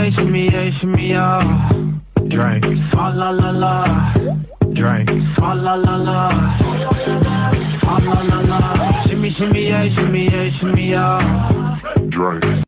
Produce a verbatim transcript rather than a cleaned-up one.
yeah, shimmy yeah, shimmy yeah. Drink. Swalla la la. Drink. Swalla la la. Swalla la la. Shimmy, shimmy yeah, shimmy yeah, shimmy yeah. Drink.